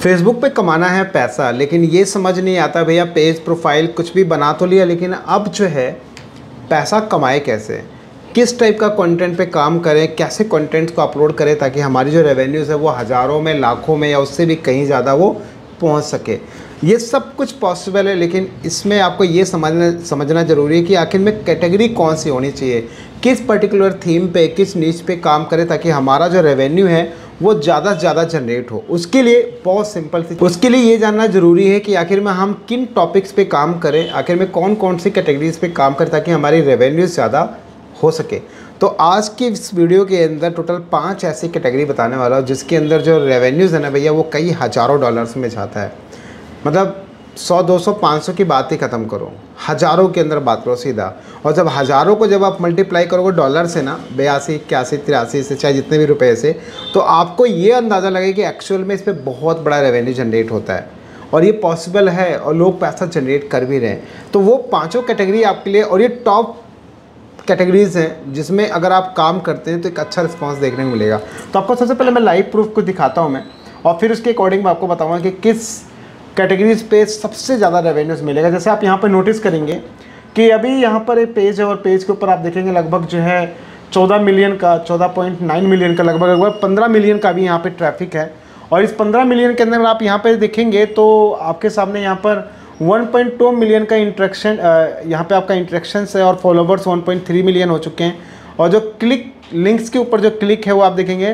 Facebook पे कमाना है पैसा, लेकिन ये समझ नहीं आता भैया पेज प्रोफाइल कुछ भी बना तो लिया, लेकिन अब जो है पैसा कमाए कैसे, किस टाइप का कंटेंट पे काम करें, कैसे कंटेंट को अपलोड करें ताकि हमारी जो रेवेन्यूज़ है वो हज़ारों में, लाखों में या उससे भी कहीं ज़्यादा वो पहुंच सके। ये सब कुछ पॉसिबल है, लेकिन इसमें आपको ये समझना ज़रूरी है कि आखिर में कैटेगरी कौन सी होनी चाहिए, किस पर्टिकुलर थीम पे, किस नीच पे काम करें ताकि हमारा जो रेवेन्यू है वो ज़्यादा से ज़्यादा जनरेट हो। उसके लिए बहुत सिंपल सी, उसके लिए ये जानना ज़रूरी है कि आखिर में हम किन टॉपिक्स पे काम करें, आखिर में कौन कौन सी कैटेगरीज पे काम करें ताकि हमारी रेवेन्यू ज़्यादा हो सके। तो आज की इस वीडियो के अंदर टोटल 5 ऐसी कैटेगरी बताने वाला हूँ जिसके अंदर जो रेवेन्यूज़ है ना भैया वो कई हज़ारों डॉलर्स में जाता है। मतलब 100, 200, 500 की बात ही ख़त्म करो, हज़ारों के अंदर बात करो सीधा। और जब हज़ारों को जब आप मल्टीप्लाई करोगे डॉलर से ना, 82, 81, 83 से, चाहे जितने भी रुपए से, तो आपको ये अंदाज़ा लगे कि एक्चुअल में इस पर बहुत बड़ा रेवेन्यू जनरेट होता है और ये पॉसिबल है और लोग पैसा जनरेट कर भी रहे हैं। तो वो 5 कैटेगरी आपके लिए, और ये टॉप कैटेगरीज़ हैं जिसमें अगर आप काम करते हैं तो एक अच्छा रिस्पांस देखने को मिलेगा। तो आपको सबसे पहले मैं लाइव प्रूफ को दिखाता हूँ मैं, और फिर उसके अकॉर्डिंग मैं आपको बताऊँगा कि किस कैटेगरीज पे सबसे ज़्यादा रेवेन्यूज़ मिलेगा। जैसे आप यहाँ पर नोटिस करेंगे कि अभी यहाँ पर एक पेज है और पेज के ऊपर आप देखेंगे लगभग जो है 14 मिलियन का, 14.9 मिलियन का, लगभग 15 मिलियन का भी यहाँ पे ट्रैफिक है। और इस 15 मिलियन के अंदर आप यहाँ पे देखेंगे तो आपके सामने यहाँ पर 1.2 मिलियन का इंट्रैक्शन, यहाँ पे आपका इंट्रैक्शंस है, और फॉलोवर्स 1.3 मिलियन हो चुके हैं। और जो क्लिक, लिंक्स के ऊपर जो क्लिक है वो आप देखेंगे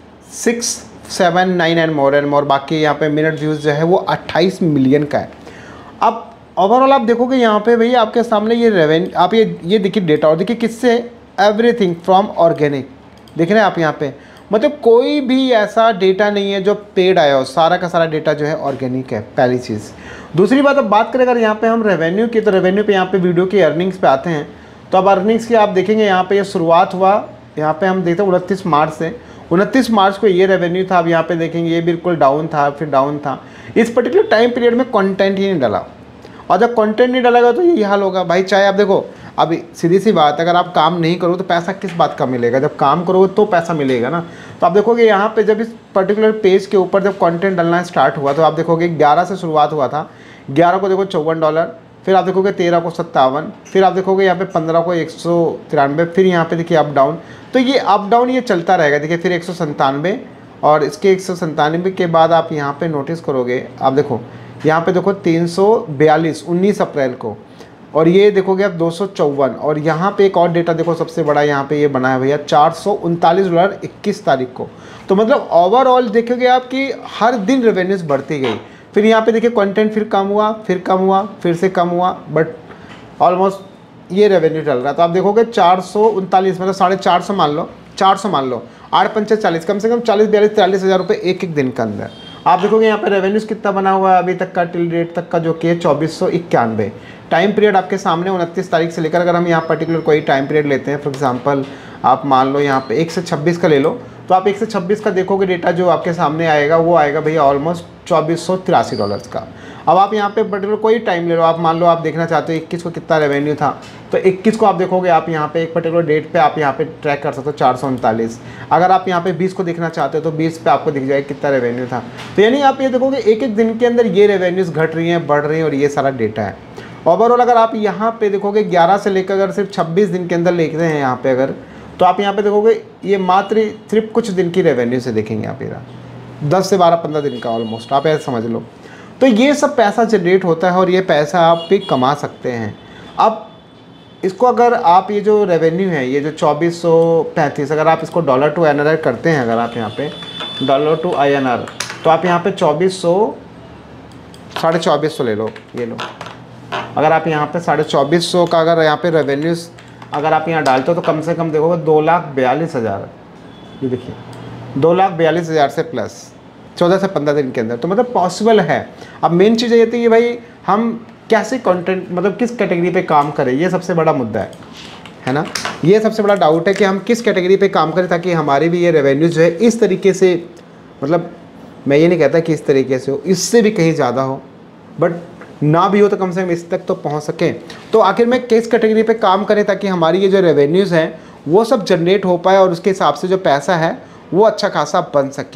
6, 7, 9 एंड मोर। बाकी यहाँ पे मिनट व्यूज़ जो है वो 28 मिलियन का है। अब ओवरऑल आप देखोगे यहाँ पे भैया आपके सामने ये रेवेन्यू, आप ये देखिए डेटा, और देखिए किससे, एवरीथिंग फ्रॉम ऑर्गेनिक, देख रहे हैं आप यहाँ पे। मतलब कोई भी ऐसा डेटा नहीं है जो पेड आया हो, सारा का सारा डेटा जो है ऑर्गेनिक है, पहली चीज़। दूसरी बात, अब बात करें अगर यहाँ पे हम रेवेन्यू की, तो रेवेन्यू पे यहाँ पे वीडियो की अर्निंग्स पे आते हैं। तो अब अर्निंग्स की आप देखेंगे यहाँ पे ये शुरुआत हुआ, यहाँ पे हम देखते हैं 29 मार्च से। 29 मार्च को ये रेवेन्यू था। अब यहाँ पे देखेंगे ये बिल्कुल डाउन था, फिर डाउन था। इस पर्टिकुलर टाइम पीरियड में कंटेंट ही नहीं डाला, और जब कंटेंट नहीं डालेगा तो यही हाल होगा भाई। चाहे आप देखो, अब सीधी सी बात, अगर आप काम नहीं करो तो पैसा किस बात का मिलेगा, जब काम करोगे तो पैसा मिलेगा ना। तो आप देखोगे यहाँ पे जब इस पर्टिकुलर पेज के ऊपर जब कंटेंट डालना स्टार्ट हुआ तो आप देखोगे 11 से शुरुआत हुआ था, 11 को देखो $54, फिर आप देखोगे 13 को 57, फिर आप देखोगे यहाँ पे 15 को 193, फिर यहाँ पे देखिए अप डाउन। तो ये अप डाउन ये चलता रहेगा। देखिए फिर 197, और इसके 197 के बाद आप यहाँ पे नोटिस करोगे, आप देखो यहाँ पे देखो 342 19 अप्रैल को, और ये देखोगे आप 254। और यहाँ पे एक और डेटा देखो सबसे बड़ा यहाँ पे ये बना है भैया, $439 21 तारीख को। तो मतलब ओवरऑल देखोगे आप कि हर दिन रेवेन्यूज़ बढ़ती गई। फिर यहाँ पे देखिए कंटेंट फिर कम हुआ, फिर कम हुआ, फिर से कम हुआ, बट ऑलमोस्ट ये रेवेन्यू चल रहा। तो आप देखोगे 439, मतलब 450 मान लो, 400 मान लो, 8 पंचे 40, कम से कम 40, 42, 43 हज़ार रुपये एक दिन के अंदर। आप देखोगे यहाँ पे रेवेन्यूज़ कितना बना हुआ है अभी तक का, टिल डेट तक का, जो कि 2491। टाइम पीरियड आपके सामने 29 तारीख से लेकर, अगर हम यहाँ पर्टिकुलर कोई टाइम पीरियड लेते हैं, फॉर एग्जांपल आप मान लो यहाँ पे 1 से 26 का ले लो, तो आप 1 से 26 का देखोगे डेटा जो आपके सामने आएगा वो आएगा भैया ऑलमोस्ट $2483 का। अब आप यहाँ पे पर्टिकुलर कोई टाइम ले लो, आप मान लो आप देखना चाहते हो 21 को कितना रेवेन्यू था, तो 21 को आप देखोगे, आप यहाँ पे एक पर्टिकुलर डेट पे आप यहाँ पे ट्रैक कर सकते हो 439। अगर आप यहाँ पे 20 को देखना चाहते हो तो 20 पे आपको दिख जाएगा कितना रेवेन्यू था। तो यानी आप ये देखोगे एक एक दिन के अंदर ये रेवेन्यूज़ घट रही हैं, बढ़ रही हैं, और ये सारा डेटा है। ओवरऑल अगर आप यहाँ पे देखोगे 11 से लेकर अगर सिर्फ 26 दिन के अंदर लेते हैं यहाँ पे अगर, तो आप यहाँ पे देखोगे ये मात्र सिर्फ कुछ दिन की रेवेन्यू से देखेंगे आप, ये 10 से 12, 15 दिन का ऑलमोस्ट, आप ऐसे समझ लो। तो ये सब पैसा जनरेट होता है और ये पैसा आप भी कमा सकते हैं। अब इसको अगर आप ये जो रेवेन्यू है, ये जो 2435, अगर आप इसको डॉलर टू INR करते हैं, अगर आप यहाँ पे डॉलर टू INR, तो आप यहाँ पे 2400, 2450 ले लो, ये लो। अगर आप यहाँ पे 2450 का अगर यहाँ पे रेवेन्यूज़ अगर आप यहाँ डालते हो तो कम से कम देखोगे 2,42,000, ये देखिए 2,42,000 से प्लस 14 से 15 दिन के अंदर। तो मतलब पॉसिबल है। अब मेन चीज़ ये थी कि भाई हम कैसे कंटेंट, मतलब किस कैटेगरी पे काम करें, ये सबसे बड़ा मुद्दा है ना। ये सबसे बड़ा डाउट है कि हम किस कैटेगरी पे काम करें ताकि हमारी भी ये रेवेन्यू जो है इस तरीके से, मतलब मैं ये नहीं कहता कि इस तरीके से हो, इससे भी कहीं ज़्यादा हो, बट ना भी हो तो कम से कम इस तक तो पहुंच सकें। तो आखिर में किस कैटेगरी पे काम करें ताकि हमारी ये जो रेवेन्यूज़ हैं वो सब जनरेट हो पाए और उसके हिसाब से जो पैसा है वो अच्छा खासा बन सके।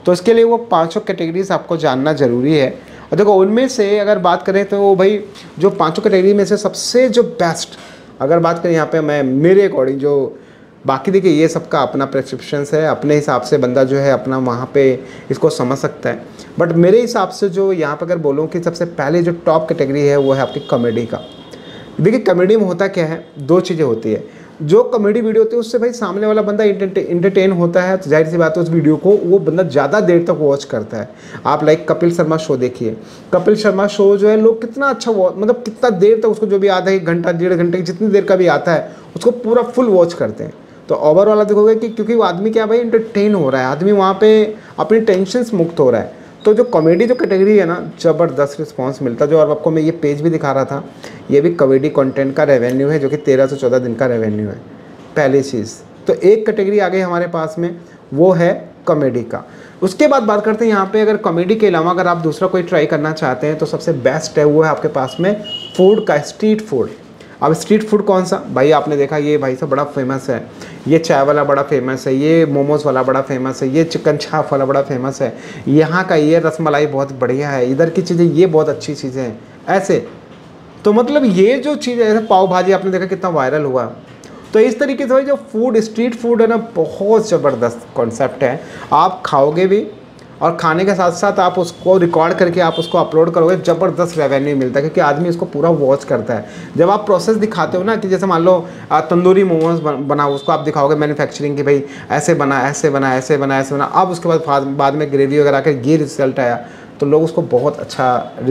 तो इसके लिए वो 5 कैटेगरीज आपको जानना ज़रूरी है। और देखो उनमें से अगर बात करें तो वो भाई जो 5 कैटेगरी में से सबसे जो बेस्ट अगर बात करें यहाँ पे मैं मेरे अकॉर्डिंग जो बाकी देखिए ये सबका अपना प्रेस्क्रिप्शंस है, अपने हिसाब से बंदा जो है अपना वहाँ पे इसको समझ सकता है। बट मेरे हिसाब से जो यहाँ पे अगर बोलूँ कि सबसे पहले जो टॉप कैटेगरी है वो है आपकी कॉमेडी का। देखिए कॉमेडी में होता क्या है, 2 चीज़ें होती है। जो कॉमेडी वीडियो होती है उससे भाई सामने वाला बंदा इंटरटेन होता है, तो जाहिर सी बात है उस वीडियो को वो बंदा ज़्यादा देर तक वॉच करता है। आप लाइक कपिल शर्मा शो देखिए, कपिल शर्मा शो जो है लोग कितना अच्छा मतलब कितना देर तक उसको जो भी आधा 1 घंटा 1.5 घंटे जितनी देर का भी आता है उसको पूरा फुल वॉच करते हैं। तो ओवरऑल वाला देखोगे कि क्योंकि वो आदमी क्या भाई इंटरटेन हो रहा है, आदमी वहाँ पे अपनी टेंशन मुक्त हो रहा है। तो जो कॉमेडी जो कैटेगरी है ना, ज़बरदस्त रिस्पांस मिलता है। जो और आपको मैं ये पेज भी दिखा रहा था, ये भी कॉमेडी कंटेंट का रेवेन्यू है जो कि 13 से 14 दिन का रेवेन्यू है पहली चीज़। तो एक कैटेगरी आ गई हमारे पास में, वो है कॉमेडी का। उसके बाद बात करते हैं यहाँ पे अगर कॉमेडी के अलावा अगर आप दूसरा कोई ट्राई करना चाहते हैं तो सबसे बेस्ट है वो है आपके पास में फूड का, स्ट्रीट फूड। अब स्ट्रीट फूड कौन सा भाई, आपने देखा ये भाई साहब बड़ा फेमस है, ये चाय वाला बड़ा फेमस है, ये मोमोज़ वाला बड़ा फेमस है, ये चिकन छाप वाला बड़ा फेमस है, यहाँ का ये रसमलाई बहुत बढ़िया है, इधर की चीज़ें ये बहुत अच्छी चीज़ें हैं ऐसे। तो मतलब ये जो चीज़ है, पाव भाजी आपने देखा कितना वायरल हुआ। तो इस तरीके से भाई जो फूड स्ट्रीट फूड है ना, बहुत ज़बरदस्त कॉन्सेप्ट है। आप खाओगे भी और खाने के साथ साथ आप उसको रिकॉर्ड करके आप उसको अपलोड करोगे, ज़बरदस्त रेवेन्यू मिलता है क्योंकि आदमी इसको पूरा वॉच करता है। जब आप प्रोसेस दिखाते हो ना कि जैसे मान लो तंदूरी मोमोज बनाओ, उसको आप दिखाओगे मैन्युफैक्चरिंग की भाई ऐसे बना ऐसे बना ऐसे बना ऐसे बना, अब उसके बाद में ग्रेवी वगैरह के ये रिजल्ट आया, तो लोग उसको बहुत अच्छा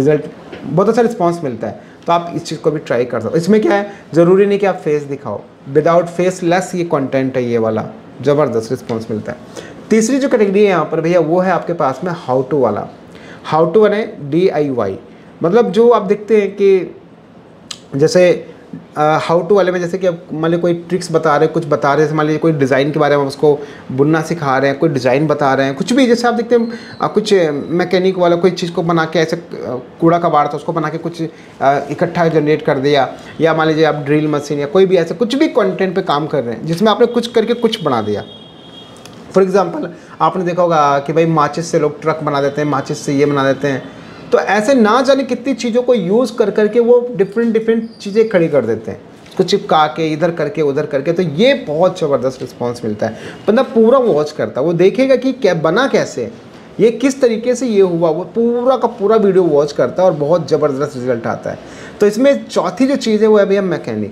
रिस्पॉन्स मिलता है। तो आप इस चीज़ को भी ट्राई कर सकते हो। इसमें क्या है, ज़रूरी नहीं कि आप फेस दिखाओ, विदाउट फेस लेस ये कंटेंट है, ये वाला ज़बरदस्त रिस्पॉन्स मिलता है। तीसरी जो कैटेगरी है यहाँ पर भैया वो है आपके पास में हाउ टू वाला। हाउ टू यानी DIY, मतलब जो आप देखते हैं कि जैसे हाउ टू वाले में जैसे कि आप मान लीजिए कोई ट्रिक्स बता रहे हैं, कुछ बता रहे हैं, मान लीजिए कोई डिज़ाइन के बारे में उसको बुनना सिखा रहे हैं, कोई डिज़ाइन बता रहे हैं, कुछ भी जैसे आप देखते हैं कुछ मैकेनिक वाला कोई चीज़ को बना के ऐसे कूड़ा कबाड़ था उसको बना के कुछ इकट्ठा जनरेट कर दिया, या मान लीजिए आप ड्रिल मशीन या कोई भी ऐसे कुछ भी कंटेंट पे काम कर रहे हैं जिसमें आपने कुछ करके कुछ बना दिया। फॉर एग्ज़ाम्पल आपने देखा होगा कि भाई माचिस से लोग ट्रक बना देते हैं, माचिस से ये बना देते हैं। तो ऐसे ना जाने कितनी चीज़ों को यूज़ कर करके वो डिफरेंट चीज़ें खड़ी कर देते हैं, उसको चिपका के इधर करके उधर करके। तो ये बहुत ज़बरदस्त रिस्पांस मिलता है, बंदा पूरा वॉच करता है, वो देखेगा कि क्या बना कैसे, ये किस तरीके से ये हुआ, वो पूरा का पूरा वीडियो वॉच करता है और बहुत ज़बरदस्त रिजल्ट आता है। तो इसमें चौथी जो चीज़ है वो है भैया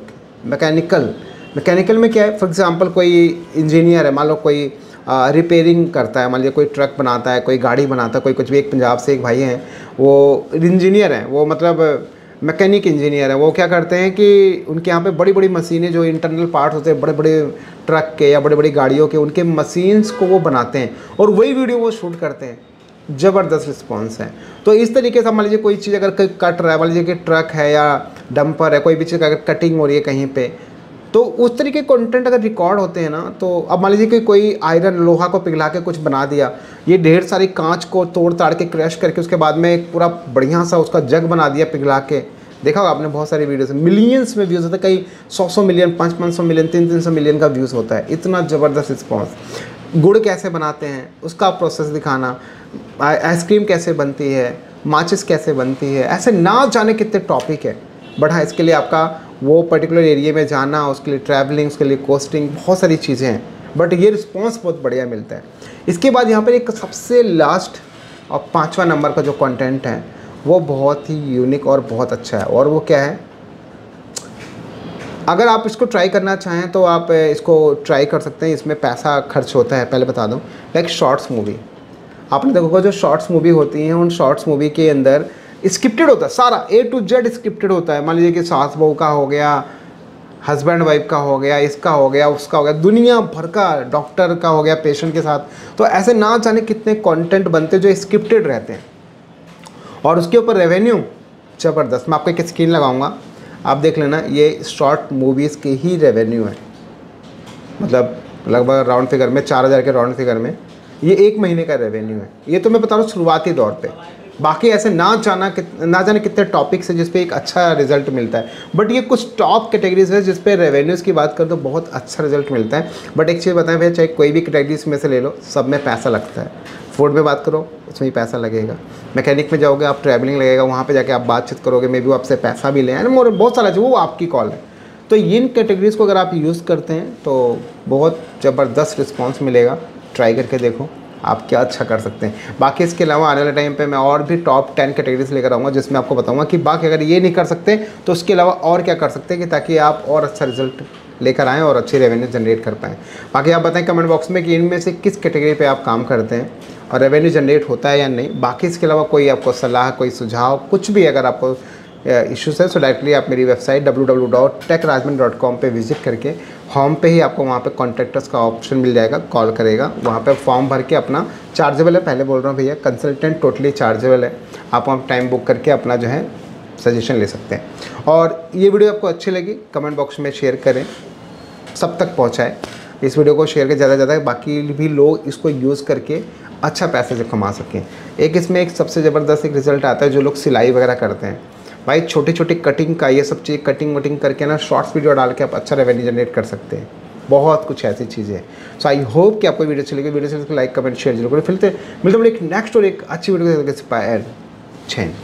मैकेनिकल में क्या है, फॉर एग्ज़ाम्पल कोई इंजीनियर है, मान लो कोई रिपेयरिंग करता है, मान लीजिए कोई ट्रक बनाता है, कोई गाड़ी बनाता है, कोई कुछ भी। एक पंजाब से एक भाई हैं, वो इंजीनियर हैं, वो मतलब मैकेनिक इंजीनियर है। वो क्या करते हैं कि उनके यहाँ पे बड़ी बड़ी मशीनें जो इंटरनल पार्ट होते हैं बड़े बड़े ट्रक के या बड़ी बड़ी गाड़ियों के, उनके मशीन्स को वो बनाते हैं और वही वीडियो वो शूट करते हैं। ज़बरदस्त रिस्पॉन्स है। तो इस तरीके से मान लीजिए कोई चीज़ अगर कट रहा है, मान लीजिए कि ट्रक है या डंपर है, कोई भी चीज़ अगर कटिंग हो रही है कहीं पे, तो उस तरीके के कंटेंट अगर रिकॉर्ड होते हैं ना, तो अब मान लीजिए कि कोई आयरन लोहा को पिघला के कुछ बना दिया, ये ढेर सारी कांच को तोड़ ताड़ के क्रैश करके उसके बाद में एक पूरा बढ़िया सा उसका जग बना दिया पिघला के। देखा होगा आपने बहुत सारी वीडियोस, मिलियंस में व्यूज़ होते हैं, कई 100 मिलियन 500 मिलियन 300 मिलियन का व्यूज़ होता है। इतना ज़बरदस्त रिस्पॉन्स। गुड़ कैसे बनाते हैं उसका प्रोसेस दिखाना, आइसक्रीम कैसे बनती है, माचिस कैसे बनती है, ऐसे ना जाने कितने टॉपिक है। बट हाँ, इसके लिए आपका वो पर्टिकुलर एरिया में जाना, उसके लिए ट्रैवलिंग, उसके लिए कोस्टिंग, बहुत सारी चीज़ें हैं। बट ये रिस्पॉन्स बहुत बढ़िया मिलता है। इसके बाद यहाँ पर एक सबसे लास्ट और 5वां नंबर का जो कंटेंट है वो बहुत ही यूनिक और बहुत अच्छा है, और वो क्या है, अगर आप इसको ट्राई करना चाहें तो आप इसको ट्राई कर सकते हैं। इसमें पैसा खर्च होता है, पहले बता दूं। लाइक शॉर्ट्स मूवी, आपने देखा होगा जो शॉर्ट्स मूवी होती हैं, उन शॉर्ट्स मूवी के अंदर स्क्रिप्टेड होता है, सारा A to Z स्क्रिप्टेड होता है। मान लीजिए कि सास बहू का हो गया, हस्बैंड वाइफ का हो गया, इसका हो गया, उसका हो गया, दुनिया भर का, डॉक्टर का हो गया पेशेंट के साथ। तो ऐसे ना जाने कितने कंटेंट बनते जो स्क्रिप्टेड रहते हैं और उसके ऊपर रेवेन्यू ज़बरदस्त। मैं आपको एक स्क्रीन लगाऊंगा, आप देख लेना, ये शॉर्ट मूवीज़ के ही रेवेन्यू है, मतलब लगभग राउंड फिगर में 4000 के राउंड फिगर में ये 1 महीने का रेवेन्यू है। ये तो मैं बता रहा हूँ शुरुआती दौर पे, बाकी ऐसे ना जाने कितने टॉपिक्स है जिस पे एक अच्छा रिजल्ट मिलता है। बट ये कुछ टॉप कैटेगरीज है जिस पे रेवेन्यूज़ की बात करें तो बहुत अच्छा रिजल्ट मिलता है। बट एक चीज़ बताएं भैया, चाहे कोई भी कैटेगरीज में से ले लो, सब में पैसा लगता है। फूड पे बात करो, उसमें ही पैसा लगेगा। मैकेनिक में जाओगे आप, ट्रैवलिंग लगेगा, वहाँ पे जाके आप बातचीत करोगे, मे बी वो आपसे पैसा भी लें, और बहुत सारा वो आपकी कॉल है। तो इन कैटेगरीज़ को अगर आप यूज़ करते हैं तो बहुत ज़बरदस्त रिस्पॉन्स मिलेगा। ट्राई करके देखो आप क्या अच्छा कर सकते हैं। बाकी इसके अलावा आने वाले टाइम पे मैं और भी टॉप 10 कैटेगरीज लेकर आऊँगा, जिसमें आपको बताऊँगा कि बाकी अगर ये नहीं कर सकते तो उसके अलावा और क्या कर सकते हैं, कि ताकि आप और अच्छा रिजल्ट लेकर आएँ और अच्छी रेवेन्यू जनरेट कर पाएँ। बाकी आप बताएं कमेंट बॉक्स में कि इनमें से किस कैटेगरी पे आप काम करते हैं और रेवेन्यू जनरेट होता है या नहीं। बाकी इसके अलावा कोई आपको सलाह, कोई सुझाव, कुछ भी अगर आपको इश्यूज़ है, सो डायरेक्टली आप मेरी वेबसाइट www.techrajman.com पे विजिट करके होम पे ही आपको वहाँ पे कॉन्टैक्टर्स का ऑप्शन मिल जाएगा, कॉल करेगा। वहाँ पे फॉर्म भर के अपना, चार्जेबल है, पहले बोल रहा हूँ भैया, कंसल्टेंट टोटली चार्जेबल है। आप वहाँ टाइम बुक करके अपना जो है सजेशन ले सकते हैं। और ये वीडियो आपको अच्छी लगी कमेंट बॉक्स में शेयर करें, सब तक पहुँचाएँ इस वीडियो को, शेयर के ज़्यादा से ज़्यादा, बाकी भी लोग इसको यूज़ करके अच्छा पैसे से कमा सकें। एक इसमें एक सबसे ज़बरदस्त एक रिज़ल्ट आता है, जो लोग सिलाई वगैरह करते हैं भाई, छोटी छोटी कटिंग का, ये सब चीज़ कटिंग वटिंग करके ना शॉर्ट्स वीडियो डाल के आप अच्छा रेवेन्यू जनरेट कर सकते हैं। बहुत कुछ ऐसी चीज़ें हैं। सो आई होप कि आपको वीडियो चलेगी। वीडियो से लाइक कमेंट शेयर जरूर करें। मिलते हैं एक नेक्स्ट और एक अच्छी वीडियो के साथ। जय हिंद।